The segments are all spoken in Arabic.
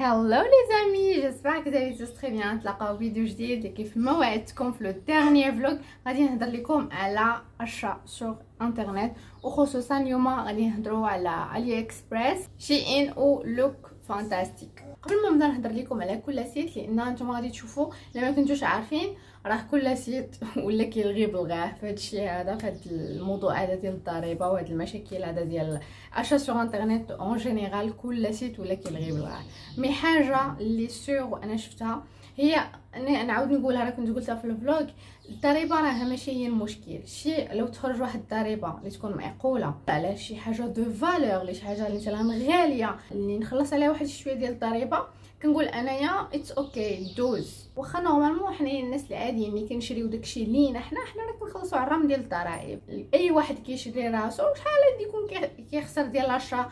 Hello les amis, j'espère que vous allez tous très bien. نتلاقاو فيديو جديد كيف ما وعدتكم في لو ديرنيير فلوغ. غادي نهضر لكم على اشياء سوغ انترنت، وخصوصا اليوم غادي نهضروا على علي اكسبريس، شي ان و لوك فانتاستيك. قبل ما نبدا نهضر لكم على كل سيت، لان نتوما غادي تشوفوا لما كنتوش عارفين راه كل سيت ولا كيلغي بلغاه في هذا الشيء هذا، في هذا الموضوع هذا ديال الضريبه وهاد المشاكل هذا ديال اشا سوغ انترنت اون جينيرال. كل سيت ولا كيلغي بلغاه. مي حاجه اللي سيغ وانا شفتها هي نعاود نقولها، راه كنت قلتها في الفلوغ، الضريبه راها ماشي هي المشكل. شي لو تخرج واحد الضريبه اللي تكون معقوله على شي حاجه دو فالور، شي حاجه اللي مثلا غاليه اللي نخلص عليها واحد شويه ديال الضريبه، كنقول انايا اتس اوكي دوز. واخا نورمالمون حنايا الناس العاديين اللي كنشريو داكشي لينا حنا راه كنخلصوا على الرقم ديال الضرائب. اي واحد كيشري راسو شحال يكون كيخسر ديال لاشا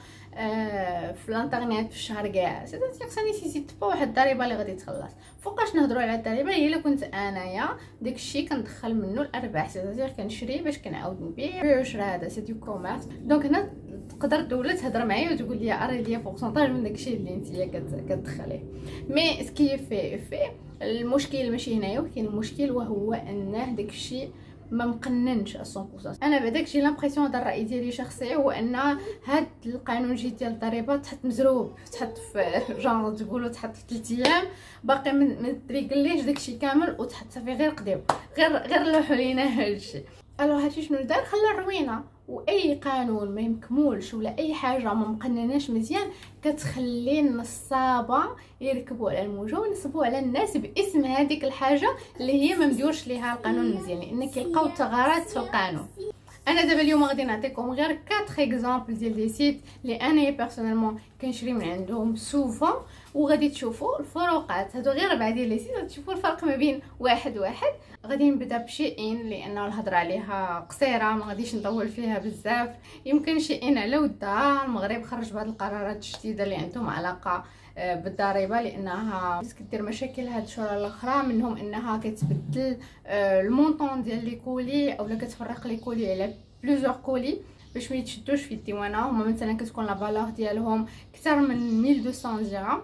في الانترنت في الشهر كاع، خصني نسيت با واحد الضريبه اللي غادي تخلص. فوقاش نهضروا على الضريبه؟ هي الا كنت انايا داكشي كندخل منه الارباح، كنشري باش كنعاود نبيع واش راه هذا سي دو كوميرس. دونك هنا تقدر الدوله تهضر معايا وتقول لي اري ليا بورسونتاج من داكشي اللي نتيا كتدخليه. مي سكي في المشكل ماشي هنايا، ولكن المشكل وهو انه داكشي ما مقننش 100%. انا بعدا كشي لامبرسيون هذا الراي ديالي شخصي، هو ان هاد القانون جديد ديال الضريبه تحط مزروب، تحط في جونغ تقولوا تحط في 3 ايام، باقي ما تريكليش داكشي كامل وتحط صافي غير قديو غير لوحوا لينا هادشي. الوغ هادشي شنو دار؟ خلى الروينه. واي قانون ما يمكمولش ولا اي حاجه ما مقنناش مزيان كتخلي النصابه يركبوا على الموجه وينصبوا على الناس باسم هذيك الحاجه اللي هي ما مديورش ليها القانون مزيان، لان كيلقاو ثغرات في القانون. انا دابا اليوم غادي نعطيكم غير 4 اكزامبل ديال دي سيت اللي انا بيرسونيلمون كنشري من عندهم سوفون، وغادي تشوفوا الفروقات. هادو غير 4 ديال لي سيت غادي تشوفوا الفرق ما بين واحد. غادي نبدا بشي ان لانه الهضره عليها قصيره ما غاديش نطول فيها بزاف. يمكن شي ان على ودها المغرب خرج بهاد القرارات الجديده اللي عندهم علاقه بالضريبه، لانها كدير مشاكل هاد الشهور الاخرى، منهم انها كتبدل المونطون ديال لي كولي اولا كتفرق لي كولي على بليزيور كولي باش ما يتشدوش في الديوانه. هما مثلا كتكون لا فالور ديالهم اكثر من 1200 درهم،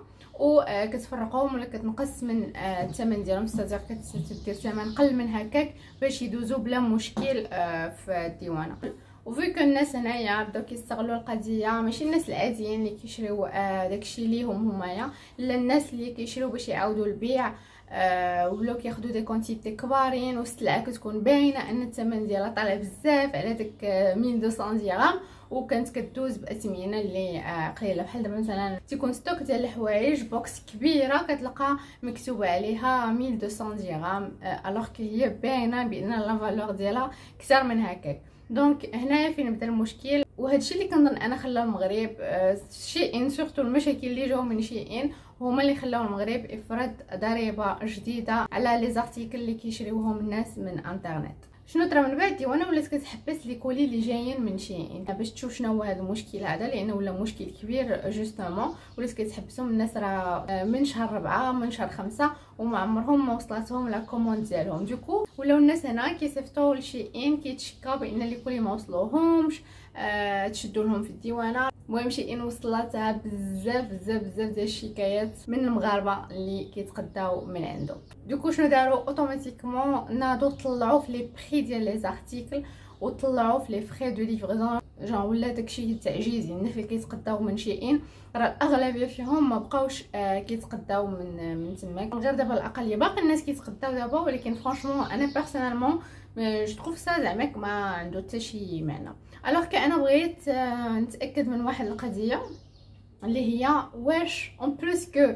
وكتفرقوهم ولا كتنقص من الثمن ديالهم، ستادير كتدير ثمن قل من هكاك باش يدوزوا بلا مشكل في الديوانه. وفيك الناس هنايا بداو كيستغلوا القضيه، ماشي الناس العاديين اللي كيشريو داكشي ليهم همايا، لا الناس اللي كيشريو باش يعاودوا البيع ولاو كياخذوا دي كونتيتي كبارين، والسلعه كتكون باينه ان الثمن ديالها طالع بزاف على داك 1200 درهم، وكانت كدوز باثمنه اللي قليله. بحال دابا مثلا تيكون ستوك ديال الحوايج بوكس كبيره كتلقى مكتوب عليها 1200 درهم، الوغ كي هي باينه بان لا فالور ديالها اكثر من هكاك. دونك هنايا فين بدا المشكل، وهادشي اللي كنظن انا خلى المغرب شي ان سورتو المشاكل اللي جاو من شي ان هما اللي خلاو المغرب يفرض ضريبه جديده على لي زارتيكل اللي كيشريوهم الناس من انترنت. شنو طرا من بعد ديوانه ولات كتحبس لي كولي اللي جايين من شي باش تشوف شنو هو هذا المشكل هذا، لانه ولا مشكل كبير جوستومون. ولات كتحبسهم الناس راه من شهر 4 من شهر 5 وما عمرهم ما وصلتهم لا كوموند ديالهم. دوكو ولاو الناس هنا كيصيفطوا لشي ان كيتشكاو بان لي كولي ما وصلوهمش، تشدوا لهم في الديوانه. المهم شي ان وصلتها بزاف ديال الشكايات من المغاربه اللي كيتقداو من عنده. دوكو شنو داروا؟ اوتوماتيكمون ناضوا طلعوا في لي بري ديال لي زارتيكل وطلعوا في لي فري دو ليفريزون، جون ولا داكشي تعجيزي. الناس اللي كيتقداو من شي ان راه الاغلبيه فيهم ما بقاوش كيتقداو من تماك، غير دابا الاقليه. باقي الناس كيتقداو دابا، ولكن فرانشمون انا بيرسونيلمون جو تروف سا زعما ما عنده حتى شي معنى. الوغ كأنا بغيت نتاكد من واحد القضيه اللي هي واش اون بلوس كو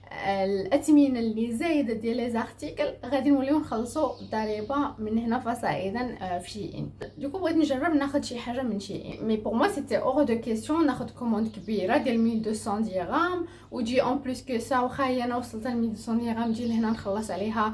الاثمنه اللي زايده ديال لي زارتيكل غادي نوليو نخلصوا ضريبه من هنا فصاعدا في شي ان. دوكو بغيت نجرب ناخذ شي حاجه من شي ان، مي بور موا سيتي اور دو كيسيون ناخذ كوموند كبيره ديال 1200 درهم وتجي اون بلوس كو سا. واخا هي انا وصلت ل 1200 درهم نجي لهنا نخلص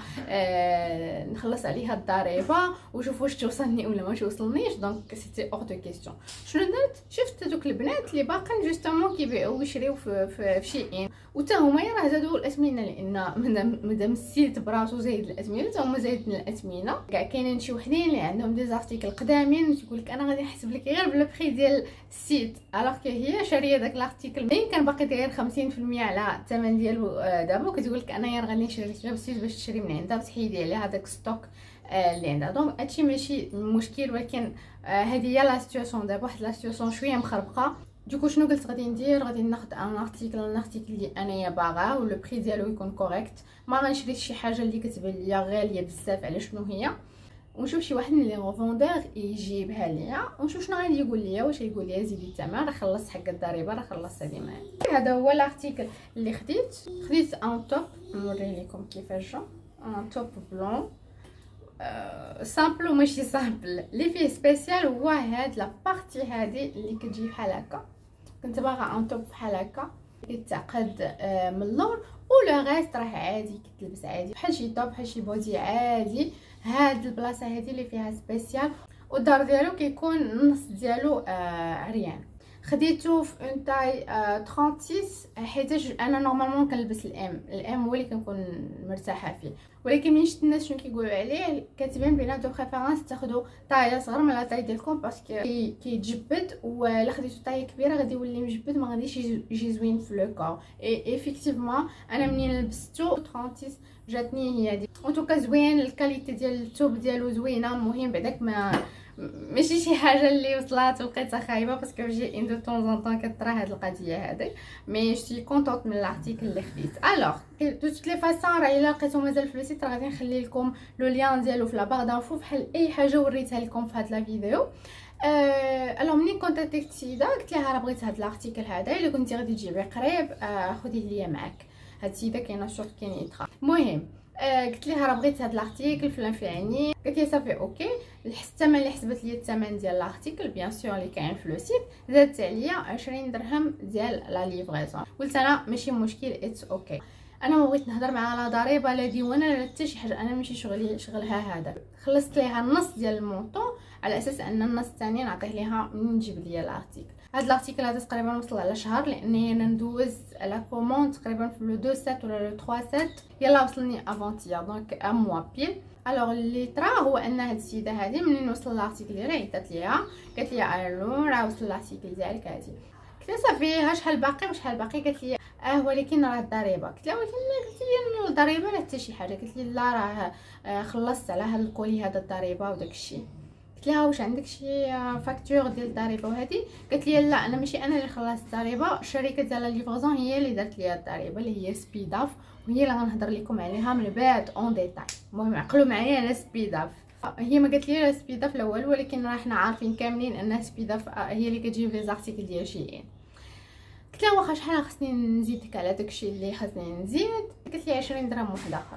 عليها الضريبه وشوف واش توصلني ولا ما توصلنيش. دونك سيتي اور دو كيسيون. شنو درت؟ شفت دوك البنات اللي باقين جوستومون كيبيعوا ويشريو في شي ان، وتا هما راه زادوا زيدوا الاثمنه، لان مادام السيت براسو زايد الاثمنه حتى هما زايدين الاثمنه. كاع كاينين شي وحدين اللي عندهم دي زارتيكل قدامين تقول لك انا غادي نحسب لك غير بلا بري ديال السيت، الوغ كو هي شاريه داك لارتيكل كان باقي داير 50% على الثمن ديالو دابا، وكتقول لك انايا غادي نشري غير بالسيت باش تشري من عندها وتحيدي عليها داك ستوك اللي عندها. دونك هادشي ماشي مشكل، ولكن هذه هي لا سيتوياسيون دابا، واحد لا سيتوياسيون شويه مخربقه. دوكو شنو قلت غادي ندير؟ غادي ناخذ ان ارتيكل اللي انايا باغا ولو بري ديالو يكون كوريكت، ما غنشري شي حاجه اللي كتبان ليا غاليه بزاف على شنو هي، ونشوف شي واحد من لي غوفوندور يجيبها ليا ونشوف شنو غادي يقول ليا، واش يقول لي زيدي الثمن راه خلصت حق الضريبه راه خلصت هذه معايا. هذا هو الارتيكل اللي خديت ان توب، نوري لكم كيفاش جا ان توب بلون سامبل وماشي سامبل. اللي فيه سبيسيال هو هاد لا بارتي هادي اللي كتجي بحال هكا، كنت باغا ان توب بحال هكا كيتعقد من اللور، ولو غيست راه عادي كتلبس عادي بحال شي توب بحال شي بودي عادي. هاد البلاصه هادي اللي فيها سبيسيال، والدار ديالو كيكون النص ديالو عريان. خديته في اون تاي 36 حيتاش انا نورمالمون كنلبس الام هو اللي كنكون مرتاحه فيه، ولكن من شفت الناس شنو كيقولوا عليه كاتبين بينا دو بريفيرونس تاخذوا طايه صغر من لا طاي ديالكم باسكو كيتجبد، ولا خديتو طايه كبيره غادي يولي مجبد ما غاديش يجي زوين في لو كور. اي افيكتيفمون انا منين لبستو 36 جاتني هي دي ان توكا زوين، الكاليتي ديال الثوب ديالو زوينه. المهم بعداك ماشي شي حاجه اللي وصلات وبقيتها خايبه باسكو جي ان دو طون زون طون كطرا هاد القضيه هادي، مي شتي كونطونط من الارتيكل اللي خديت. الوغ دو توت لي فاصون راه الا لقيتو مازال في السيت راه غادي نخلي لكم لو لين ديالو في لا باغ دانفو بحال اي حاجه وريتها لكم في هاد لا فيديو. الوغ منين كونتاكتيت السيده قلت لها راه بغيت هاد الارتيكل هذا، الا كنتي غادي تجيبي قريب خديه ليا معاك. هاد السيده كاينه شوف كاين يترا. المهم قلت لها راه بغيت هاد الارتيكل فلان فلاني، قالت لي صافي اوكي. الثمن اللي حسبت لي الثمن ديال الارتيكل بيان سور اللي كاين في لو سيت زادت عليا 20 درهم ديال لا ليفريزون. قلت انا ماشي مشكل اتس اوكي، انا ما بغيت نهضر مع لا ضريبه لا ديوانه لا حتى شي حاجه، انا ماشي شغلها هذا. خلصت ليها النص ديال المونطون على اساس ان النص الثاني نعطيه ليها من نجيب ليا الارتيكل. هاد الارتيكل هذا تقريبا وصل على شهر، لاني انا ندوز على كوموند تقريبا في لو 2 7 ولا لو 3 7 يلا وصلني افونتيير دونك ا موا بيل. الوغ اللي طرا هو ان هاد السيده هذه منين وصل الارتيكل ديالها عيطات ليها قالت لي الو راه وصل الارتيكل ديالك هادي. قلت لها صافي ها شحال باقي وشحال باقي؟ قالت لي ولكن راه الضريبه. قلت لها ولكن قلت لي الضريبه لا حتى شي حاجه. قالت لي لا راه خلصت على هاد الكولي هذا الضريبه وداك الشيء. قلت لها واش عندك شي فاكتور ديال الضريبه وهذه؟ قالت لي لا انا ماشي انا اللي خلصت الضريبه، الشركه ديال ليفرزون هي اللي دارت لي الضريبه اللي هي سبيداف، وهي اللي غنهضر لكم عليها من بعد اون ديتاي. المهم عقلوا معايا على سبيداف. هي ما قالت لي لا سبيداف الاول، ولكن راه حنا عارفين كاملين ان سبيداف هي اللي كتجيب لي زارتيكل ديال شي. قلت لها واخا شحال خصني نزيدك على داكشي اللي خصني نزيد؟ قالت لي 20 درهم واحد اخر.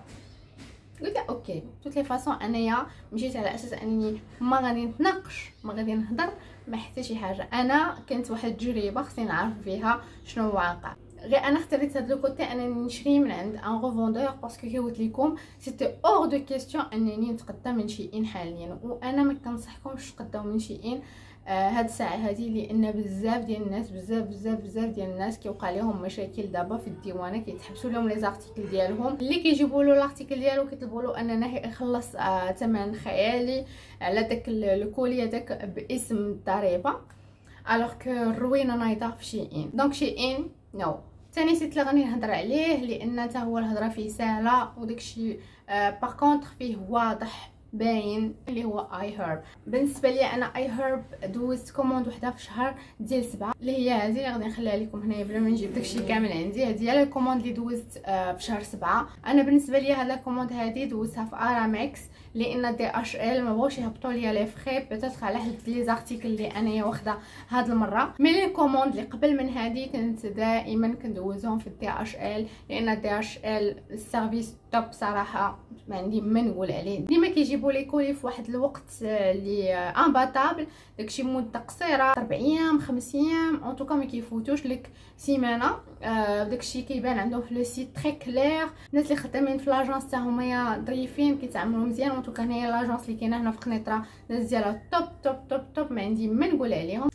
قلت لها اوكي. توت لي فاصون انايا مشيت على اساس انني ما غادي نتناقش ما غادي نهضر ما حتى شي حاجه، انا كانت واحد التجربه خصني نعرف فيها شنو واقع. غير انا اختاريت هاد لو كوتي انني نشري من عند ان غوفوندور باسكو كي قلت لكم سيتي اور دو كيسيون انني نتقدى من شي حاليا، وانا ما كنصحكمش تقداو من شي هاد الساعه هذه، لان بزاف ديال الناس بزاف ديال الناس كيوقع لهم مشاكل دابا في الديوانه، كيتحبسوا لهم لي زارتيكل ديالهم اللي كيجيبوا له الارتيكل ديالو كيطلبوا له اننا يخلص ثمن خيالي على داك الكولي هذاك باسم الضريبه، الوغ كو الروينه نايضه في شي دونك شي نو. ثاني سيت اللي غادي نهضر عليه لان حتى هو الهضره فيه سهله وداكشي باغ كونطخ فيه واضح باين اللي هو اي هيرب. بالنسبه لي انا اي هيرب دوزت كوموند وحده في شهر ديال 7 اللي هي هذه اللي غادي نخليها لكم هنايا بلا ما نجيب داكشي كامل عندي. هذه هي الكوموند اللي دوزت في شهر 7. انا بالنسبه لي هذا الكوموند هذه دوزتها في ارامكس لان دي اش ال ما بغاوش يهبطوا ليا لي فخي بيتيتر على هاد لي زارتيكل اللي انايا واخده هاد المره. مي لي كوموند اللي قبل من هذه كنت دائما كندوزهم في الدي اش ال لان الدي اش ال السيرفيس توب صراحه ما عندي ما نقول عليه. ديما كيجيبوا لي كولي في واحد الوقت اللي امباتابل، داكشي مده قصيره 4 ايام 5 ايام اون توكا ما كيفوتوش لك سيمانه. داكشي كيبان عندهم في لو سيت تري كلير. الناس اللي خدامين في لاجونس حتى هما ظريفين كيتعاملوا مزيان. اون توكا هنايا لاجونس اللي كاينه هنا في قنيطره الناس ديالها توب توب توب توب ما عندي ما نقول عليهم.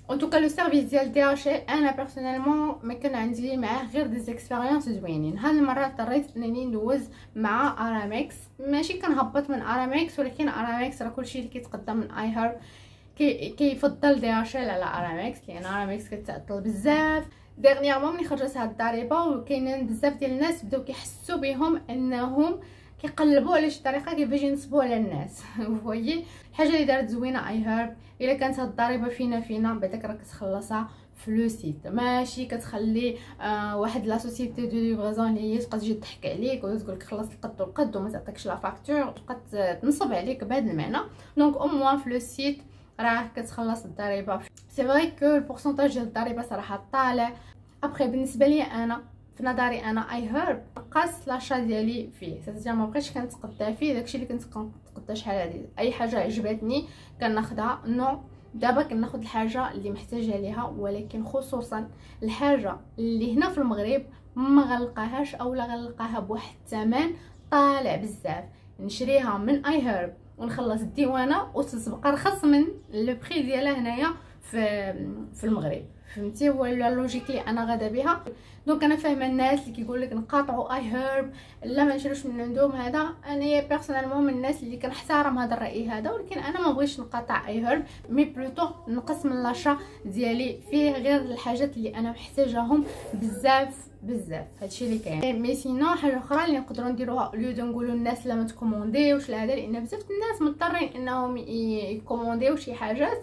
ان توكا لو سيرفيس ديال دي اش انا بيرسونيلمون ما كان عندي معاه غير دي زيكسبيريونس زوينين. هاد المره اضطريت انني ندوز مع ارامكس، ماشي كنهبط من ارامكس، ولكن ارامكس راه كلشي اللي كيتقدم من اي هارب كيفضل دي اش على ارامكس، لان ارامكس كتعطل بزاف. ديرنييرمون ملي خرجت هاد الضريبه وكاينين بزاف ديال الناس بداو كيحسوا بهم انهم كيقلبوا على شي طريقه كيفاش ينصبوا على الناس. فوايي الحاجه اللي دارت زوينه اي هارب، الا كانت هاد الضريبه فينا بعداك راك كتخلصها في لو سيت، ماشي كتخلي واحد لا سوسيتي دو ليفريزون اللي هي تبقى تجي تضحك عليك وتقول لك خلصت القد والقد وما تعطيكش لا فاكتور وتبقى تنصب عليك بهذا المعنى. دونك او موان في لو سيت راه كتخلص الضريبه. سي فري كو البورسونتاج ديال الضريبه صراحه طالع. ابخي بالنسبه لي انا في نظري انا اي هارب نقص لاشا ديالي فيه، سيتاجي ما بقيتش كنتقدا فيه داكشي اللي كنت كنتقدا شحال هادي. اي حاجه عجبتني كناخذها، نو دابا كناخذ الحاجه اللي محتاجه ليها، ولكن خصوصا الحاجه اللي هنا في المغرب ما غنلقاهاش اولا غنلقاها بواحد الثمن طالع بزاف، نشريها من اي هارب ونخلص الديوانه وتتبقى رخص من لو بري ديالها هنايا في المغرب. فهمتي؟ هو اللوجيك اللي انا غادا بها. دونك انا فاهمه الناس اللي كيقول لك نقاطعوا اي هارب لا ما نشروش من عندهم، هذا انا بيرسونيلمون من الناس اللي كنحترم هذا الراي هذا، ولكن انا ما بغيتش نقاطع اي هارب، مي بلوتو نقص من لاشا ديالي فيه غير الحاجات اللي انا محتاجاهم بزاف. هادشي اللي كاين. مي سينو حاجه اخرى اللي نقدروا نديروها لو نقولوا الناس لا ما تكومونديوش لهذا، لان بزاف الناس مضطرين انهم يكومونديو شي حاجات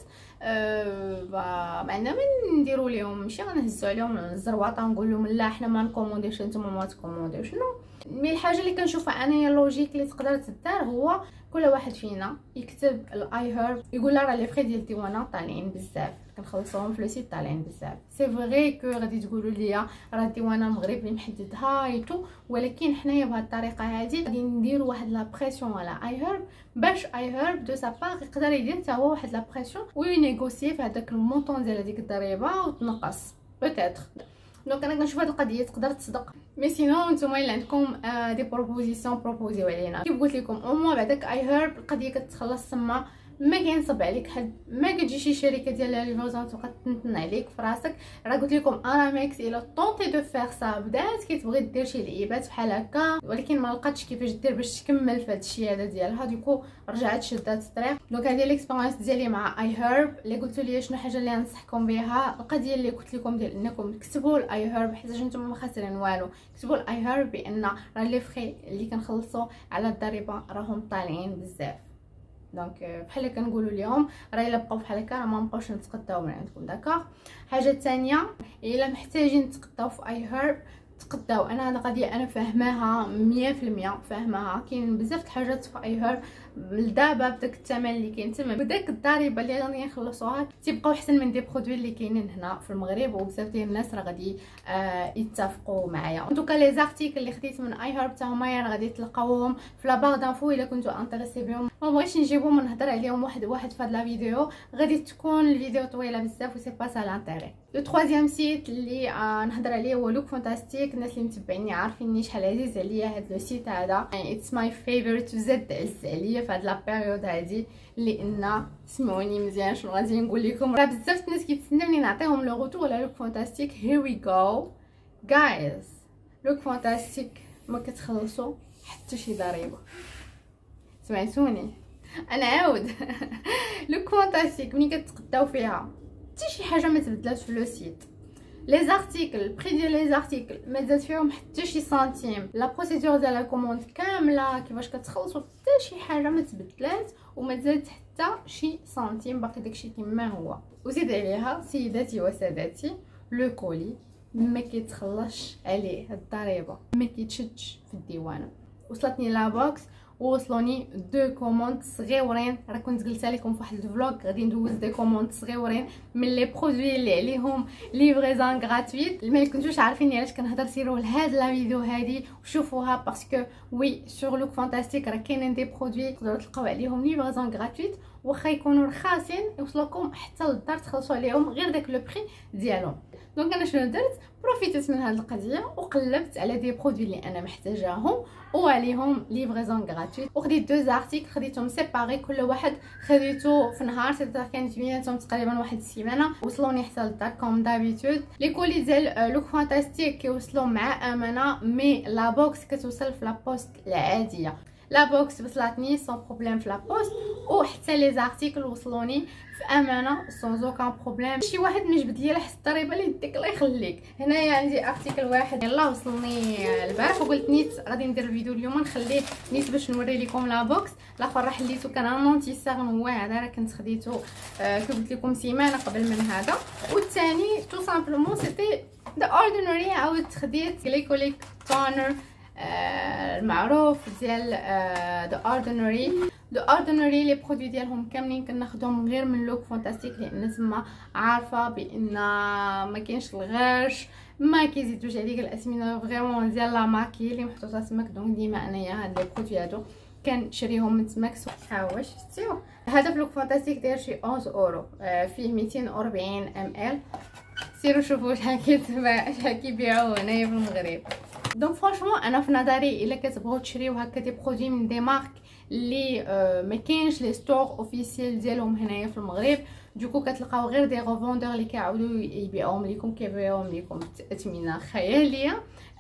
معنا من نديروا لهم، ماشي غنهزوا عليهم الزرواطه ونقول لهم لا حنا ما نكومونديوش نتوما ما تكومونديوش. نو مي الحاجه اللي كنشوفها انا هي اللوجيك اللي تقدر تدار هو كل واحد فينا يكتب الاي هارب يقول لا راه لي فري ديال الديوانه طالعين بزاف كنخلصوهم في لوسيت طالعين بزاف. سي فري كو غادي تقولوا لي راه الديوانه المغرب اللي محددها ايتو، ولكن حنايا بهذه الطريقه هذه غادي نديروا واحد لا بريسيون على اي هارب باش اي هارب دو سا بار يقدر يدير حتى هو واحد لا بريسيون وينيغوسي في هذاك المونطون ديال هذيك الضريبه وتنقص بوتيتر. دونك انا كنشوف هذه القضيه تقدر تصدق. مي سينو نتوما الا عندكم دي بروبوزيسيون بروبوزيو علينا. كيف قلت لكم او موا بعداك اي هارب القضيه كتخلص تما، ما كينصب عليك حد، ما كتجي شي شركه ديال ليفريزون تبقى تنتن عليك في راسك. راه قلت لكم ارامكس الا طونطي دو فير سا بدات كتبغي دير شي لعيبات بحال هكا، ولكن ما لقاتش كيفاش دير باش تكمل في هذا الشيء هذا ديالها، ديكو رجعت شدات الطريق. دونك هذه ليكسبيريونس ديالي مع اي هارب. اللي قلتوا لي شنو حاجه اللي ننصحكم بها، القضيه اللي قلت لكم ديال انكم تكتبوا الاي هارب حيت نتوما ما خاسرين والو، كتبوا الاي هارب بان راه لي فري اللي كنخلصوا على الضريبه راهم طالعين بزاف. دونك بحال كنقولوا لهم راه الا بقاو بحال هكا راه ما نبقاوش نتقداو من عندكم. داكوغ. حاجه ثانيه الا محتاجين تقداو في اي هارب تقداو. انا هذه قضيه انا فاهماها 100% فاهماها. كاين بزاف د الحاجات في اي هارب دابا بداك الثمن اللي كاين تما بداك الضريبه اللي غادي يخلصوها تيبقاو احسن من دي برودوي اللي كاينين هنا في المغرب، وبزاف ديال الناس راه غادي يتفقوا معايا. دوكا لي زارتيكل اللي خديت من اي هارب حتى هما راه غادي تلقاوهم في لا بار دانفو الا كنتو انتريسي بهم. ما بغيتش نجيبهم ونهضر عليهم واحد في هاد لا فيديو، غادي تكون الفيديو طويله بزاف و سي با سا لانتيري. لو ترويزيام سيت اللي نهضر عليه هو لوك فانتاستيك. الناس اللي متبعيني عارفيني شحال عزيز عليا هاد لو سيت هذا، اتس ماي فيفورت وزاد عز عليا في هاد لا بيريود هادي، لان سمعوني مزيان شنو غادي نقول لكم. راه بزاف الناس كيتسناو مني نعطيهم لو روتور على لوك فانتاستيك. هير وي جو جايز، لوك فانتاستيك ما كتخلصوا حتى شي ضريبه. سمعتوني انا عاود لوك فانتاستيك ملي كتقداو فيها حتى شي حاجه ما تبدلات في لو سيت. لي زارتيكل البري ديال لي زارتيكل ما زاد فيهم حتى شي سنتيم. لا بروسيدور ديال لا كوموند كامله كيفاش كتخلصوا حتى شي حاجه ما تبدلات وما زادت حتى شي سنتيم، باقي داكشي كما هو. وزيد عليها سيداتي وسادتي لو كولي ما كيتخلصش عليه الضريبه، ما كيتشدش في الديوانه. وصلتني لا بوكس ووصلوني دو كوموند صغيورين. راه كنت قلت لكم في واحد الفلوغ غادي ندوز دي كوموند صغيورين من لي برودوي اللي عليهم ليفريزون غراتويت. ما كنتوش عارفين علاش كنهضر، سيروا لهاد لا فيديو هادي وشوفوها باسكو وي سور لوك فانتاستيك راه كاينين دي برودوي تقدروا تلقاو عليهم ليفريزون غراتويت واخا يكونوا رخاصين يوصلوكم حتى للدار تخلصوا عليهم غير داك لو بري ديالهم. دونك انا شنو درت؟ بروفيتيت من هذه القضيه وقلبت على دي برودوي اللي انا محتاجاهم وعليهم ليفريزون غراتويت، وخديت دو زارتيكل خديتهم سيباري، كل واحد خديته في نهار، كانت بيناتهم تقريبا واحد السيمانه، وصلوني حتى للدار كوم دابيتود. لي كولي ديال لوك فانتاستيك كيوصلوا مع امانه، مي لا بوكس كتوصل في لا بوست العاديه. لا بوكس وصلتني سون بروبليم في لا بوست، وحتى لي زارتيكل وصلوني في امانه سون اوكان بروبليم. شي واحد ما جبد لي راه الضريبه اللي يديك الله يخليك. هنايا عندي ارتيكل واحد يلاه وصلني البارح، وقلت نيت غادي ندير الفيديو اليوم نخليه نيت باش نوري لكم لا بوكس. الاخر راه حليته كان انونتي ساغن واعر، راه كنت خديته كي قلت لكم سيمانه قبل من هذا. والثاني تو سامبلومون سيتي ذا اوردينري، عاودت خديت جليكوليك تونر المعروف ديال ذا اوردينري. ذا اوردينري لي برودوي ديالهم كاملين كناخذهم غير من لوك فانتاستيك، لان تما عارفه بان ما كاينش الغش، ما كيزيدوش عليك الاسمنه فريمون ديال لا ماركي اللي محطوطه تماك. دونك ديما انايا هاد لي برودوي هادو كنشريهم من تماك. ها واش شفتيو هذا في لوك فانتاستيك داير شي 11 اورو، فيه 240 ام ال. سيروا شوفوا شحال كيتباع، شحال كيبيعوه هنايا في المغرب. دونك فرانشمون انا في نظري الا كتبغيو تشريو هكا دي برودوي من دي مارك اللي ما كاينش لي ستور اوفيسيال ديالهم هنايا في المغرب، دوكو كتلقاو غير دي ريفوندور اللي كيعاودوا يبيعوهم لكم، كيبيعوهم لكم باثمنه خياليه.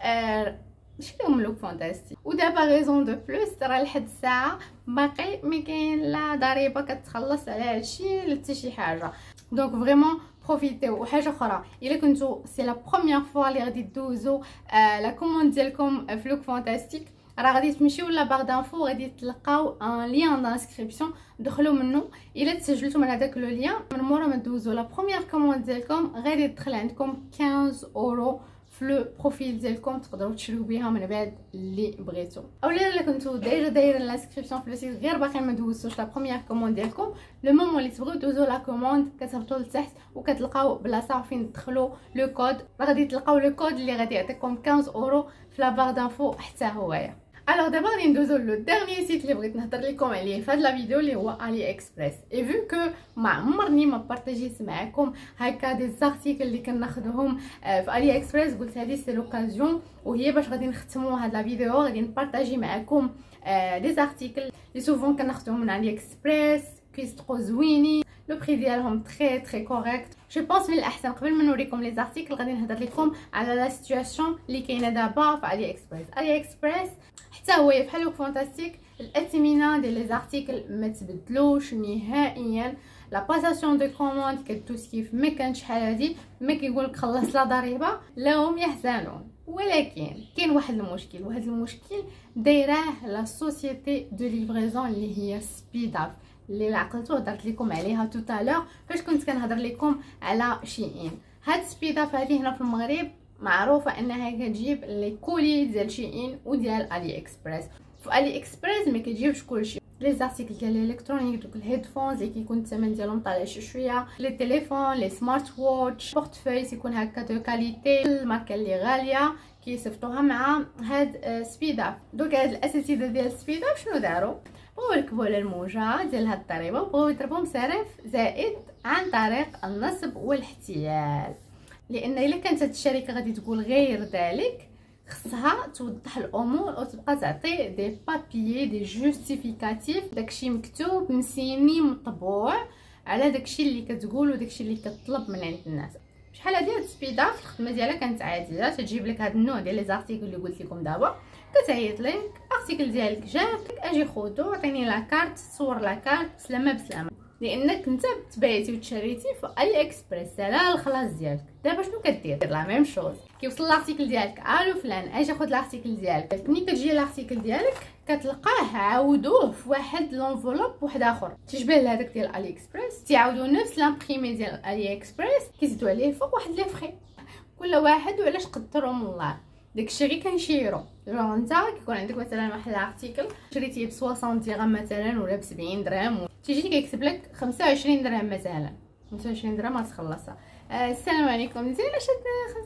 شريهم لوك فانتاستيك. ودابا غيزون دو بلوس راه لحد الساعه باقي ما كاين لا ضريبه كتخلص على هادشي لا حتى شي حاجه. دونك فريمون بروفيتيو. وحاجه اخرى، الا كنتو سي لا بروميير فوا اللي غادي دوزو لا كوموند ديالكم في لوك فانتاستيك، راه غادي تمشيو لا بار دانفو، غادي تلقاو ان لين دانسكريبسيون، دخلوا منه. الا تسجلتوا من هذاك لو لين من مورا ما دوزو لا بروميير كوموند ديالكم، غادي تدخل عندكم 15 اورو في لو بروفيل ديالكم، تقدروا تشريو بها من بعد اللي بغيتو. اولا الا كنتو ديجا دايرين لانسكريبسيون في السيت غير باقي ما دوزتوش لا بروميير كوموند ديالكم، لو مومون اللي تبغيو دوزو لا كوموند كتهبطوا لتحت وكتلقاو بلاصه فين تدخلوا لو كود، غادي تلقاو لو كود اللي غادي يعطيكم 15 اورو في لا بار دانفو حتى هويا. الوغ دابا غادي ندوزو لو ديرنيي سيت اللي بغيت نهضر لكم عليه في هاد لا فيديو اللي هو علي اكسبريس. اي فيو كو ما عمرني ما بارطاجيت معكم هكا دي زارتيكل اللي كناخذهم في علي اكسبريس، قلت هذه سي لوكازيون وهي باش غادي نختموا هاد لا فيديو، غادي نبارطاجي معكم دي زارتيكل اللي سوفون كناخذهم من علي اكسبريس، كيصدقوا زوينين، لو بري ديالهم تري كوريكت. جو بونس من الاحسن قبل ما نوريكم لي زارتيكل غادي نهضر لكم على لا سيتوياسيون اللي كاينه دابا في علي اكسبريس. علي اكسبريس حتى هو بحال لوك فانتاستيك، الاثمنه ديال لي زارتيكل ما تبدلوش نهائيا. لا باساسيون دو كوموند كدوز كيف ما كانت شحال هادي، ما كيقولك خلص لا ضريبه، لا هم يحزنون. ولكن كاين واحد المشكل، وهذا المشكل دايراه لا سوسيتي دو ليفريزون اللي هي سبيد اب، اللي عقلتو هضرت لكم عليها توتالور فاش كنت كنهضر لكم على شيئين. هاد سبيد اب هذه هنا في المغرب معروفه انها كتجيب لي كولي ديال شيئين وديال علي اكسبريس. في علي اكسبريس ما كتجيبش كلشي، لي زارتيكل ديال الالكترونيك، دوك الهيدفونز اللي كيكون الثمن ديالهم طالع شويه، لي تليفون، لي سمارت واتش، بورتفوي يكون هكا دو كاليتي، الماركه اللي غاليه كيصيفطوها مع هاد سبيد اب. دوك هاد الاساتذه ديال سبيد اب شنو داروا؟ بغاو يركبوا على الموجه ديال هاد الضريبه وبغاو يضربوا مصاريف زائد عن طريق النصب والاحتيال. لان الا كانت هاد الشركه غادي تقول غير ذلك، خصها توضح الامور وتبقى تعطي دي بابيي دي جوستيفيكاتيف، داكشي مكتوب مسيني مطبوع على داكشي اللي كتقول وداكشي اللي كتطلب من عند الناس. شحال هادي هاد سبيدا في الخدمه ديالها كانت عاديه، تجيب لك هاد النوع ديال لي زارتيكل اللي قلت لكم دابا، كتعيط لك ارتيكل ديالك جابك اجي خذو عطيني لا كارت، صور لا كارت بسلامه بسلامه. لانك انت تبايتي وتشريتي في علي اكسبريس على الخلاص ديالك. دابا شنو كدير؟ لا ميم شوز، كيوصل الارتيكل ديالك الو فلان اجي خذ الارتيكل ديالك، ملي كتجي الارتيكل ديالك كتلقاه عاودوه في واحد لونفولوب واحد اخر تشبه لهداك ديال علي اكسبريس، تيعاودوا نفس لامبريمي ديال علي اكسبريس كيزيدوا عليه فوق واحد لي فري، كل واحد وعلاش قدرهم الله. داكشي غير كنشيرو. جونغ انت كيكون عندك مثلا واحد الارتيكل شريتيه ب 60 درهم مثلا ولا ب 70 درهم، تيجي كيكتب لك 25 درهم مثلا، 25 درهم غتخلصها. السلام عليكم، مزيان اش هاد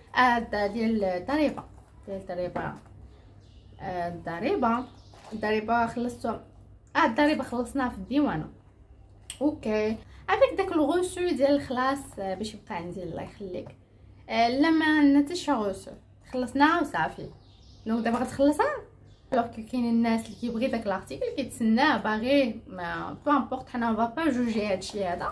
50 درهم ديال الضريبه، الضريبه خلصتو. الضريبه خلصناها في الديوانه. اوكي، عافاك داك الغوسو ديال الخلاص باش يبقى عندي الله يخليك. لما نتشغوس خلصناها وصافي. دونك دابا غتخلصها. الوغ كاين الناس اللي كيبغي داك لارتيكل كيتسناه باغي ما بو امبورط، حنا با جوجي هادشي هذا.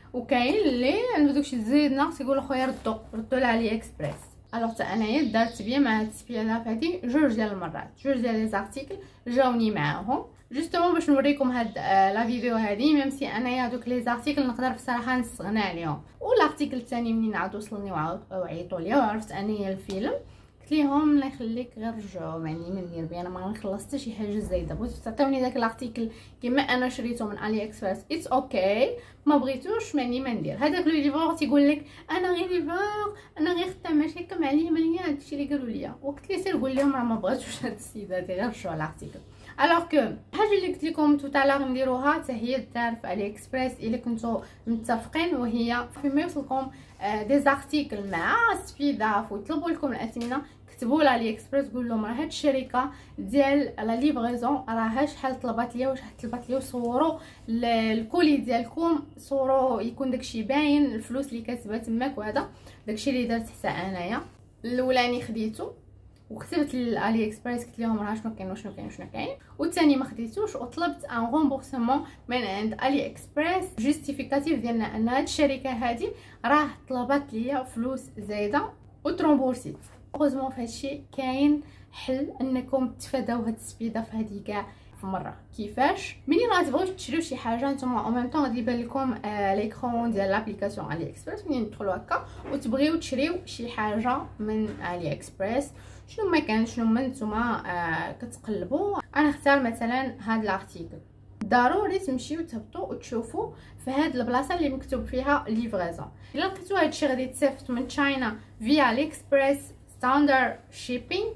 وكاين اللي عنده داكشي زيدنا تيقول خويا ردوا لها علي اكسبريس. الوغ حتى انايا دارت بيا مع هاد السبيادات هادي جوج ديال المرات، جوج ديال لي زارتيكل جاوني معاهم جوستومون باش نوريكم هاد لا فيديو هادي. ميم سي انايا دوك لي زارتيكل نقدر بصراحه نستغنى عليهم. والارتيكل الثاني منين عاد وصلني وعيطوا ليا وعرفت انايا الفيلم، قلت ليهم الله يخليك غير رجعوا معني ما ندير بيه، انا ما نخلص حتى شي حاجه زايده. بغيتو تعطيوني داك الارتيكل كما انا شريته من علي اكسبريس اتس اوكي، ما بغيتوش معني ما ندير. هذاك لو ليفور تيقول لك انا غير ليفور، انا غير خدامه شي كم عليا ماليا هادشي اللي قالوا لي. وقلت لي سير قول لهم راه ما بغاتوش هاد السيدات غير رجعوا الارتيكل. الوغ كو الحاجه اللي قلت لكم تو تالار نديروها حتى هي دار في علي اكسبريس الا كنتو متفقين، وهي فيما يوصلكم دي زارتيكل مع سبيداف ويطلبوا لكم الاثمنه، كتبوا لعلي اكسبريس قول لهم راه هاد الشركه ديال لا ليفريزون راه شحال طلبات ليا واش طلبات ليا، وصوروا الكولي ديالكم، صوروا يكون داكشي باين الفلوس اللي كاتبه تماك. وهذا داكشي اللي درت حتى انايا. الاولاني خديته وكتبت للالي اكسبريس قلت لهم راه شنو كاين وشنو كاين وشنو كاين، والثاني ما خديتوش وطلبت ان رومبورسمون من عند الي اكسبريس جوستيفيكاتيف ديالنا ان هاد الشركه هادي راه طلبات ليا فلوس زايده وترومبورسيت. اوغوزمون فهادشي كاين حل انكم تفاداو هاد السبيده في هادي كاع في مره. كيفاش؟ منين غتبغيو تشريو شي حاجه نتوما او ميم طون غادي يبان لكم ليكرون ديال لابليكاسيون علي اكسبريس، منين تدخلوا هكا وتبغيو تشريو شي حاجه من علي اكسبريس شنو ما كان شنو ما نتوما كتقلبوا. انا اختار مثلا هاد الارتيكل، ضروري تمشيو تهبطوا وتشوفوا في هاد البلاصه اللي مكتوب فيها ليفريزون. الا لقيتو هادشي غادي تصيفط من تشاينا فيا علي اكسبريس ستاندرد شيبينغ،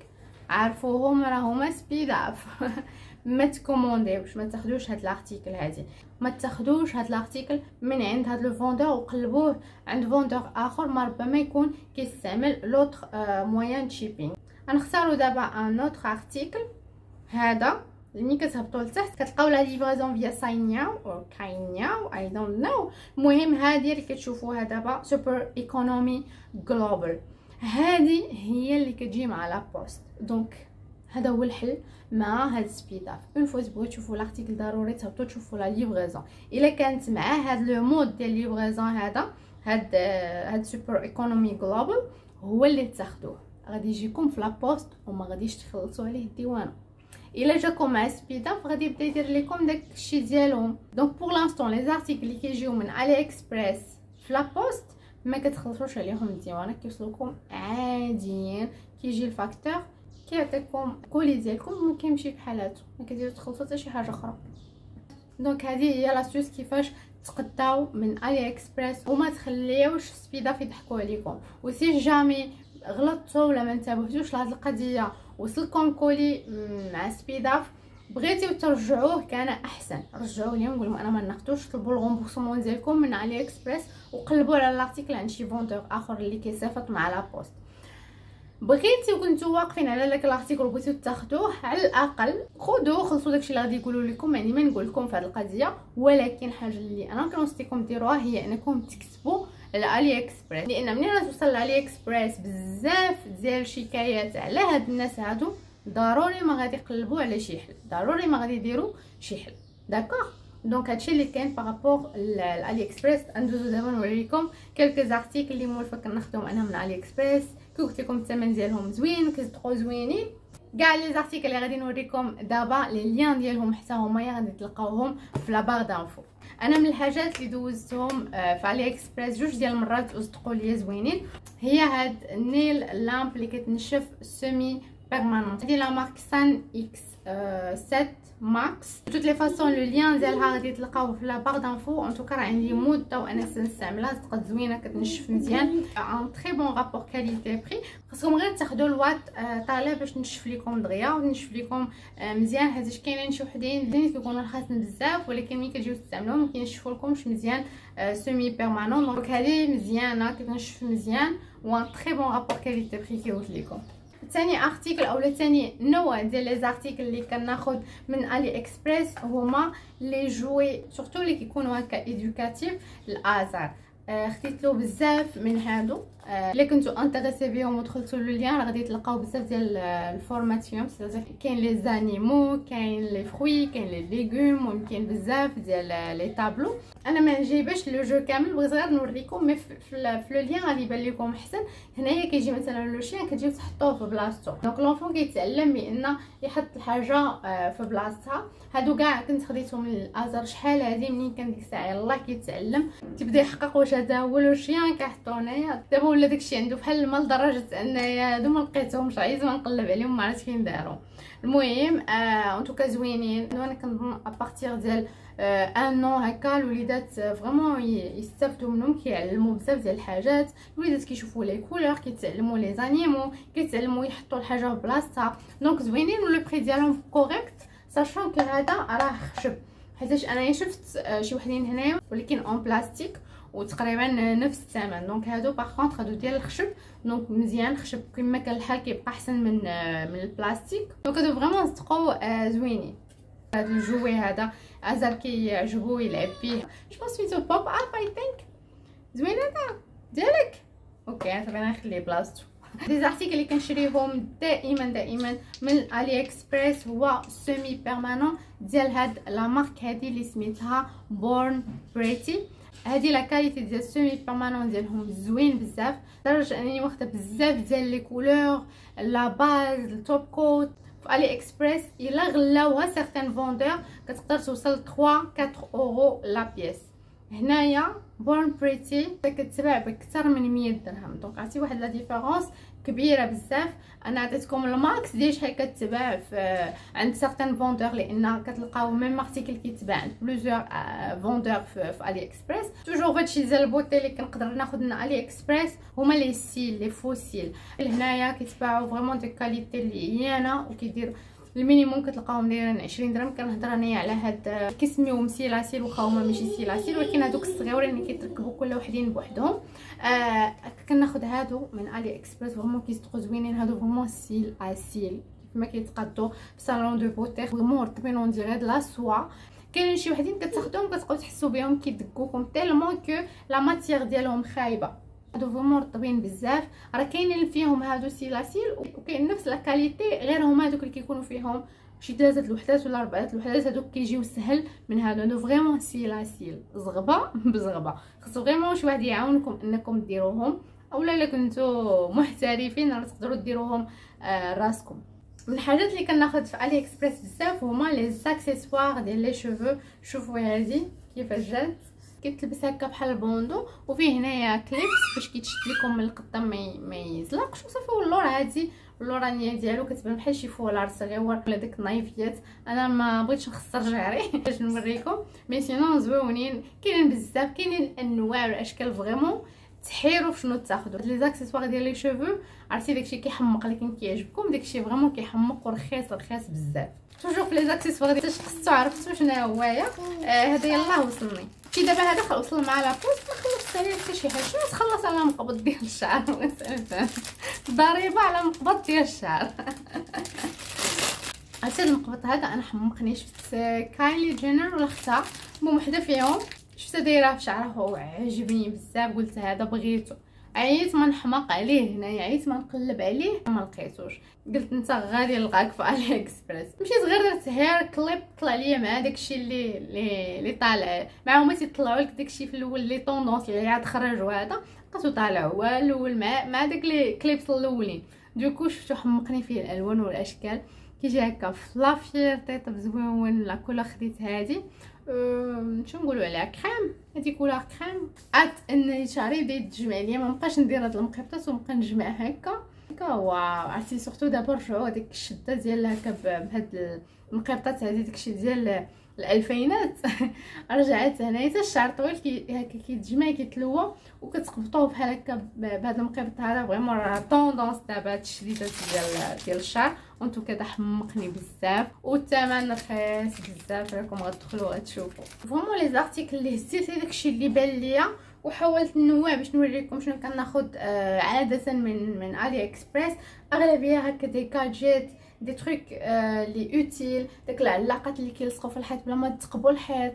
عرفوهم راه هما سبيداف. ما تكومونديوش، ما تاخذوش هاد الارتيكل هادي، ما تاخذوش هاد الارتيكل من عند هاد لو فوندور وقلبوه عند فوندور اخر ما ربما يكون كيستعمل لوتر موين شيبينغ. غنختاروا دابا ان اوتر ارتيكل. هذا ملي كتهبطوا لتحت كتلقاو لا ليفريزون فيا ساينياو او كاينياو اي دونت نو. المهم هذه اللي كتشوفوها دابا سوبر ايكونومي جلوبال، هذه هي اللي كتجي مع لا بوست. دونك هذا هو الحل مع هاد سبيداف. اون فوا تبغيو تشوفوا لارتيكل ضروري تهبطوا تشوفوا لا ليفريزون. الا كانت مع هاد لو مود ديال ليفريزون هذا هاد سوبر ايكونومي جلوبال هو اللي تاخذوه، غادي يجيكم في لابوست وما غاديش تخلصوا عليه الديوانه. الا جاكم مع سبيداف غادي يبدا يدير لكم داك الشيء ديالهم. دونك بور لانستون لي زارتيكل اللي كيجيو من علي اكسبريس في لابوست ما كتخلصوش عليهم الديوانه، كيوصلوكم عاديين، كيجي الفاكتور كيعطيكم كولي ديالكم وما كيمشي بحالاتو، ما كديروا تخلصوا حتى شي حاجه اخرى. دونك هذه هي لاستوس كيفاش تقداو من علي اكسبريس وما تخليوش سبيداف يضحكوا عليكم. وسي جامي غلطتوا ولا ما انتبهتوش لهاد القضيه وصلكم كولي مع سبيداف بغيتيو ترجعوه كان احسن، رجعوه ليهم قولوا انا ما ناخذوش، طلبوا الغومبورسمون ديالكم من علي اكسبريس وقلبوا على الارتيكل عند شي فوندور اخر اللي كيصيفط مع لا بوست. بغيتي وكنتو واقفين على داك الارتيكل وبغيتو تاخذوه على الاقل خذوه خلصوا داكشي اللي غادي يقولوا لكم. يعني ما نقول لكم في هذه القضيه، ولكن الحاجه اللي انا كنوصيكم ديروها هي انكم تكتبوا علي اكسبريس، لان ملي توصل لعلي اكسبريس بزاف ديال الشكايات على هاد الناس هادو ضروري ما غادي يقلبوا على شي حل، ضروري ما غادي يديروا شي حل. داكوغ دونك هادشي اللي كاين بارابور لعلي اكسبريس. ندوزو دابا نوريكم كلكو زارتيكل اللي موالفه كناخذهم انا من علي اكسبريس. قلت لكم الثمن ديالهم زوين، كيصدقوا زوينين. كاع لي زارتيكل اللي غادي نوريكم دابا لي ليان ديالهم حتى هما غادي تلقاوهم في لا بار دانفو. انا من الحاجات اللي دوزتهم في علي اكسبريس جوج ديال المرات وصدقوا ليا زوينين هي هاد النيل لامب اللي كتنشف سيمي بيرمانونت. هذه لا مارك سان اكس 7 ماكس. توت لي فاصون لو ليان ديالها غادي تلقاوه في لا بار دانفو. ان توكا راه عندي مده وانا نستعملها، صدقات زوينه كتنشف مزيان، ان تري بون رابور كاليتي بري. خاصكم غير تاخذوا الوات طالع باش نشف لكم دغيا ونشف لكم مزيان، حيت كاينين شي وحدين اللي كيكونوا رخاصين بزاف ولكن ملي كتجيو تستعملوهم ما كينشفوا لكمش مزيان سيمي بيرمانون. دونك هذه مزيانه كتنشف مزيان وان تري بون رابور كاليتي بري كي قلت لكم. ثاني ارتيكل اولا ثاني نوع ديال لي زارتيكل اللي كناخذ من علي اكسبريس هما لي جوي سورتو اللي كيكونوا هكا ايدوكاتيف. الازار خديت له بزاف من هادو الا كنتو انتريسي بهم ودخلتوا لللين راه غادي تلقاو بزاف ديال الفورمات فيهم. كاين لي زانيمو، كاين لي فروي، كاين لي ليغوم، وكاين بزاف ديال لي طابلو. انا ما جايباش لو جو كامل، بغيت غير نوريكم، مي في لو لين غادي يبان لكم احسن. هنايا كيجي مثلا لو شين كتجيو تحطوه في بلاصتو، دونك لونفون كيتعلم بان يحط الحاجه في بلاصتها. هادو كاع كنت خديتهم من الازر شحال هادي، منين كان ديك الساعه يلاه كيتعلم تيبدا يحقق واش هذا هو لو شين كيحطو هنايا. دابا ولا داكشي عنده بحال الماء لدرجه انايا هادو ما لقيتهمش، عايزه ما نقلب عليهم ما عرفتش فين داروا. المهم ان توكا زوينين. انا كنظن ابارتيغ ديال ان نو هكا الوليدات فريمون يستافدوا منهم، كيعلموا بزاف ديال الحاجات. الوليدات كيشوفوا لي كولور، كيتعلموا لي زانيمو، كيتعلموا يحطوا الحاجه في بلاصتها. دونك زوينين ولو بري ديالهم كوريكت، ساشون كو هذا راه خشب. حيتاش انايا شفت شي وحدين هنايا ولكن اون بلاستيك وتقريبا نفس الثمن. دونك هادو باغ كونطخ هادو ديال الخشب، دونك مزيان خشب كما كان الحال كيبقى احسن من البلاستيك. دونك هادو فريمون صدقوا زوينين. هاد الجوي هذا ازال كيعجبو يلعب فيه. جو سميتو بوب اب اي ثينك. زوين هذا ديالك. اوكي صافي غنخليه بلاصتو. دي زارتيكل اللي كنشريهم دائما من الي اكسبريس هو سيمي بيرمانون ديال هاد لا مارك هادي اللي سميتها بورن بريتي. هادي لا كاليتي ديال السيمي بيرمانون ديالهم زوين بزاف، لدرجه انني واخده بزاف ديال لي كولور لا باز التوب كوت. في الي اكسبريس الا غلاوها سيغتان فوندور كتقدر توصل 3-4 اورو لا بيس. هنايا بورن بريتي كتباع باكثر من 100 درهم. دونك عرفتي واحد لا ديفيرونس كبيره بزاف. انا عطيتكم الماكس ديال شحال كتباع في عند سيغتان فوندور، لان كتلقاو ميم ارتيكل كيتباع عند بلوزيور فوندور في الي اكسبريس. توجور فهادشي ديال البوتي اللي كنقدر ناخذ من الي اكسبريس هما لي سيل لي فوسيل. هنايا كيتباعوا فريمون دي كاليتي اللي هيانه، وكيدير المينيموم كتلقاوهم دايرين 20 درهم. كنهضر انايا على هاد كيسميوهم سيلاسيل، واخا هما ماشي سيلاسيل، ولكن هادوك الصغيورين اللي كيتركبوا كل وحدين بوحدهم. كناخذ هادو من الي اكسبريس، فريمون كيصدقوا زوينين. هادو فريمون سيل اسيل كيما كيتقادوا في صالون دو بوتي، فريمون رطبين اون ديغي د لا سوا. كاينين شي وحدين كتاخذوهم كتبقاو تحسوا بهم كيدقوكم تيلمون كو لا ماتيير ديالهم خايبه. هادو فريمون رطبين بزاف. راه كاينين فيهم هادو سيلاسيل وكاين نفس لا كاليتي، غير هما هادوك اللي كيكونوا فيهم شي 3 الوحدات ولا 4 الوحدات، هادوك كيجيو سهل من هادو فريمون سيلاسيل زغبه بزغبه. خصو فريمون شي واحد يعاونكم انكم ديروهم، اولا الا كنتو محترفين راه تقدروا ديروهم راسكم. من الحاجات اللي كناخذ في الي اكسبريس بزاف هما لي زاكسيسوار ديال لي شوفو. شوفوا هذه كيفاش جات، كتلبس هكا بحال البوندو، وفيه هنايا كليبس باش كيتشد لكم من القدام ما يزلقش، وصافي. واللور عادي، اللورانيه ديالو كتبان بحال شي فولار صغير ولا داك النايفيات. انا ما بغيتش نخسر شعري باش نوريكم، مي سينون زوينين. كاينين بزاف، كاينين الانواع والاشكال فريمون تحيروا في شنو تاخذوا. لي زاكسيسوار ديال لي شوفو عرفتي داكشي كيحمق، لكن كيعجبكم داكشي فريمون كيحمق ورخيص بزاف. توجور في لي زاكسيسوار ديال خصو عرفتوا شنو هوايا. هذا يلاه وصلني كي دابا هذا وصل مع لابوس، ما خلصت عليه حتى شي حاجه. شنو تخلص على مقبض ديال الشعر ضريبه على مقبض ديال الشعر. هاد المقبض هذا انا حمقني. شفت كايلي جينر ولا اختها، المهم وحده فيهم شفتها دايره في شعرها وعجبني بزاف، قلت هذا بغيتو. عييت ما نحماق عليه هنايا، عييت ما نقلب عليه ما لقيتوش. قلت انت غادي نلقاك في الي اكسبريس. مشيت غير درت هير كليب، طلع ليا مع داكشي اللي طالع مع هما تيطلعوا لك داكشي في الاول لي طوندونس اللي عاد خرجوا. هذا لقيتو طالع هو الاول مع داك لي كليبس الاولين. دوكو شفتو حمقني فيه الالوان والاشكال. كيجي هكا فلافير طيطب زوين. لا كولور خديت هادي شنو نقولوا عليها كريم، هادي كولور كريم. عاد ان شعري بدا يتجمع ليا، ما بقاش ندير هاد المقيطات ونبقى نجمع هكا. واو عرفتي سورتو دابا رجعوا هذيك الشده ديال هكا بهاد المقيطات هذه، داكشي ديال الالفينات رجعت هنايا. حتى الشعر طويل هكا كيتجمع كيتلوى وكتقبطوه بحال هكا بهذا المقيط هذا. فريمون راه طوندونس دابا هاد الشديدات ديال الشعر. وانتو كذا حمقني بزاف والثمن رخيص بزاف، راكم غتدخلوا غتشوفوا. فريمون لي زارتيكل اللي هزيت داكشي اللي بان ليا وحاولت ننوع باش نوريكم شنو كناخذ عاده من علي اكسبريس. اغلبيه هكا دي كاجيت دي تروك لي اوتيل، داك العلاقات اللي كيلصقوا في الحيط بلا ما تثقبوا الحيط،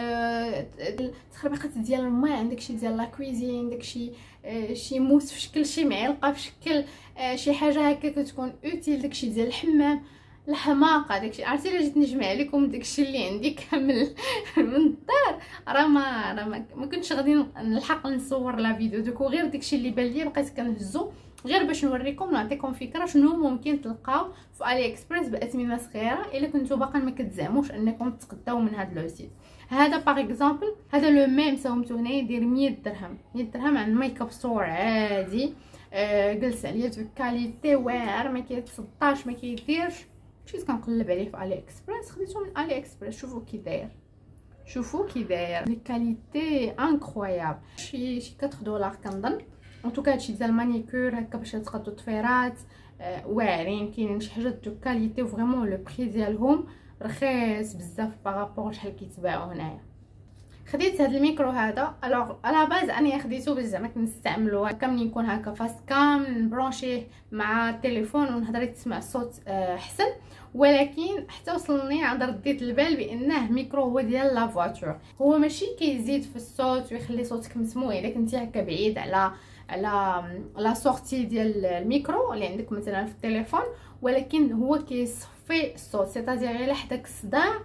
التخربيقات ديال الماء، داكشي ديال لا كويزين، داكشي شي موس في شكل شي معلقه في شكل شي حاجه هكا كتكون اوتيل، داكشي ديال الحمام، الحماقه داكشي. عرفتي الا جيت نجمع عليكم داكشي اللي عندي كامل من الدار، راه ما كنتش غادي نلحق نصور لا فيديو. دوكو غير داكشي اللي بان ليا بقيت كنهزو غير باش نوريكم نعطيكم فكره شنو ممكن تلقاو في علي اكسبريس باثمنه صغيره الا كنتو باقا ما كتزعموش انكم تقداو من هذا لو سيت. هذا باغ اكزامبل، هذا لو ميم ساومتو هنايا يدير 100 درهم. 100 درهم عند ميك اب ستور عادي. جلس عليه دو كاليتي واعر، ما كيتصداش ما كيديرش. مشيت كنقلب عليه في علي اكسبريس، خديته من علي اكسبريس. شوفوا كي داير، شوفوا كي داير لي كاليتي انكرويابل. شي 4 دولار كنظن. ان توكا هادشي ديال المانيكور هكا باش تقادو الطفيرات واعرين. كاينين شي حاجات دو كاليتي فريمون لو بري ديالهم رخيص بزاف بارابور شحال كيتباعوا هنايا. خديت هذا الميكرو هذا. الوغ على باز انا خديته باش زعما كنستعملو هكا ملي يكون هكا فاس كام، نبرونشيه مع التليفون ونهضر تسمع الصوت احسن. ولكن حتى وصلني عند رديت البال بانه ميكرو هو ديال لا فواتور، هو ماشي كيزيد في الصوت ويخلي صوتك مسموع الا كنتي هكا بعيد على لا سورتي ديال الميكرو اللي عندك مثلا في التليفون، ولكن هو كيصفي الصوت. سيتادير الا حداك الصداع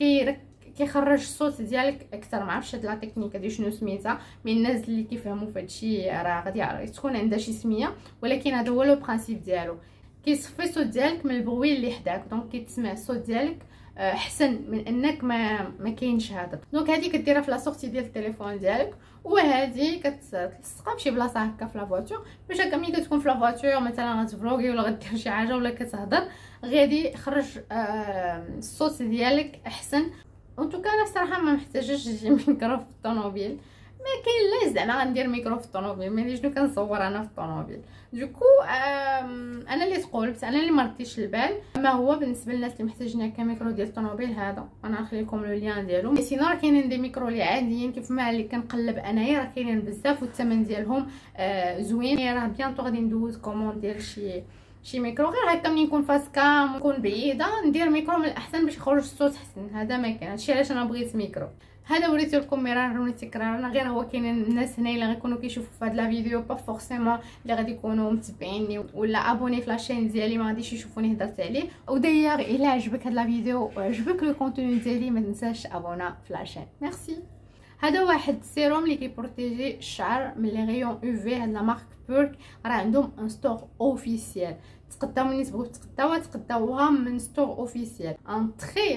كيخرج الصوت ديالك اكثر. ما عرفتش هاد لا تكنيك هادي شنو سميتها، من الناس اللي كيفهموا في هادشي راه غادي تكون عندها شي سميه، ولكن هذا هو لو برينسيپ ديالو. كيصفي الصوت ديالك من البروي اللي حداك، دونك كيتسمع الصوت ديالك احسن من انك ما كاينش هذا. دونك هذه كديرها في لا سورتي ديال التليفون ديالك، وهذه كتلصقها بشي بلاصه هكا في لا فواتور باش هكا ملي كتكون في لا فواتور مثلا غتفلوغي ولا غدير شي حاجه ولا كتهضر غادي يخرج الصوت ديالك احسن. وانتو انا الصراحه ما محتاجاش نجي ميكرو في الطوموبيل، ما كاين لا زعما غندير ميكرو في الطوموبيل، ملي شنو كنصور انا في الطوموبيل. دوكو انا اللي تقولت، انا اللي مرتيش البال. ما هو بالنسبه للناس اللي محتاجين هكا ميكرو ديال الطوموبيل هذا، انا نخلي لكم لو لين ديالو. سينو راه كاينين دي ميكرو اللي عاديين كيف ما اللي كنقلب انايا، راه كاينين بزاف والثمن ديالهم زوين. راه بيانطو غادي ندوز كوموند ديال شي ميكرو غير هكا ملي نكون فاسكا نكون بعيده ندير ميكرو من الاحسن باش يخرج الصوت حسن. هذا ما كان، هادشي علاش انا بغيت ميكرو. هذا وريته لكم مرارا وتكرارا، غير هو كاينين الناس هنا اللي غيكونوا كيشوفوا في هاد لا فيديو با فورسيمون اللي غادي يكونوا متبعيني ولا ابوني في لاشين ديالي ما غاديش يشوفوني هضرت عليه. وداير الا عجبك هاد لا فيديو وعجبك لو كونتوني ديالي ما تنساش ابونا في لاشين. ميرسي. هذا واحد السيروم اللي كيبروتيجي الشعر من لي غيون يو في. هاد لا مارك بورك راه عندهم ان ستور اوفيسيال، تقداو ملي تبغيو تقداوها من ستور اوفيسيال. ان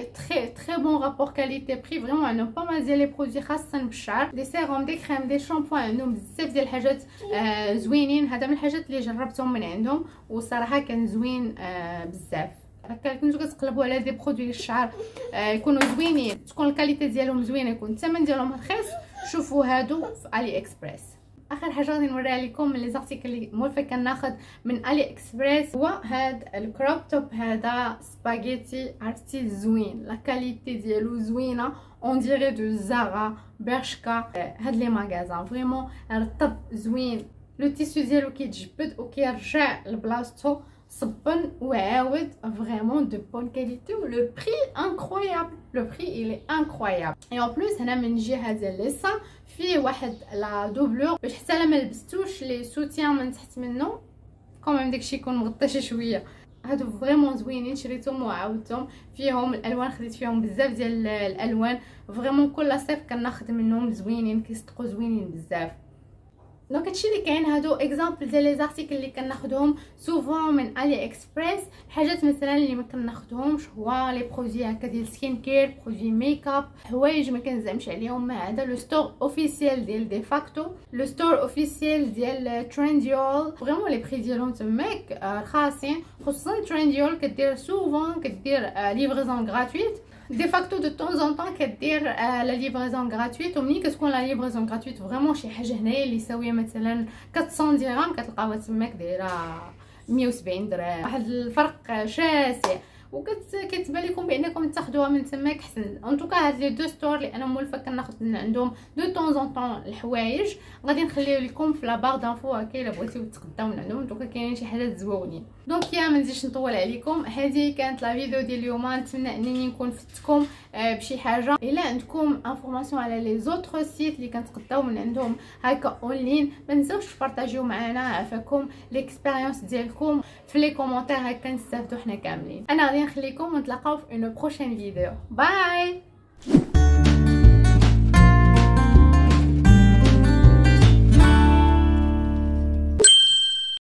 تري بون رابور كاليتي بري، فريمون عندهم با مال ديال لي برودوي خاصين بالشعر، دي سيروم دي كريم دي شامبوان، عندهم بزاف ديال الحاجات زوينين. هذا من الحاجات اللي جربتهم من عندهم وصراحه كان زوين بزاف. هكا كنتو كتقلبوا على دي برودوي للشعر يكونوا زوينين، تكون الكاليتي ديالهم زوينه، يكون الثمن ديالهم رخيص، شوفوا هادو في علي اكسبريس. اخر حاجه غادي نوريها لكم من لي زارتيكل اللي مولفه كناخذ من علي اكسبريس هو هاد الكروب توب هذا سباغيتي. عرفتي زوين، لا كاليتي ديالو زوينه، اون ديري دو زارا برشكا. هاد لي ماغازان فريمون رطب زوين، لو تيسو ديالو كيتجبد وكيرجع لبلاصتو صبن وعاود. فريمون دو بون كاليتي و لو بري انكرويابل. لو بري il est incroyable. et en plus هنا من الجهه ديال ليسا فيه واحد لا دوبلور باش حتى لا ما لبستوش لي سوتيان من تحت منه كوميم داكشي يكون مغطى شويه. هادو فريمون زوينين، شريتهم وعاودتهم. فيهم الالوان، خديت فيهم بزاف ديال الالوان. فريمون كل صيف كناخذ منهم زوينين، كيصدقوا زوينين بزاف. دونك هادشي اللي كاين. هادو اكزامبل ديال لي زارتيكل اللي كناخذهم سوفون من علي اكسبريس. حاجات مثلا اللي ما كناخذهمش هو لي برودوي هكا ديال سكين كير، برودوي ميك اب، حوايج ما كنزعمش عليهم. ما عدا لو ستور اوفيسيال ديال دي فاكتو، لو ستور اوفيسيال ديال ترينديول. فريمون لي بري ديالهم تماك رخاصين، خصوصا ترينديول كدير سوفون كدير ليفريزون غراتويت. دي فاكتو دو طون زون طون كدير لا ليفريزون غراتويت. ومني كتكون لا ليفريزون غراتويت فريمون شي حاجه هنايا اللي ساويه مثلا 400 درهم كتلقاوها تماك دايره 170 درهم، واحد الفرق شاسع. وكتبان لكم بانكم تاخذوها من تماك حسن. ان توكا هاد لي دو ستور اللي انا مولفه كناخذ من عندهم دو طون زون طون الحوايج غادي نخليو لكم في لا بار دانفو هكا الا بغيتيو تقداو من عندهم. دوكا كاينين شي حاجات زوينين. دونك يا ما نزيدش نطول عليكم، هذه كانت لا فيديو ديال اليوم. نتمنى انني نكون فدتكم بشي حاجه. الا عندكم انفورماسيون على لي زوتر سيت اللي كنتقداو من عندهم هكا اونلاين، ما تنساوش تبارطاجيو معنا عفاكم ليكسبيريونس ديالكم في لي كومونتير، هكا نستافدوا حنا كاملين. انا غادي نخليكم ونتلاقاو في اون بروشين فيديو. باي.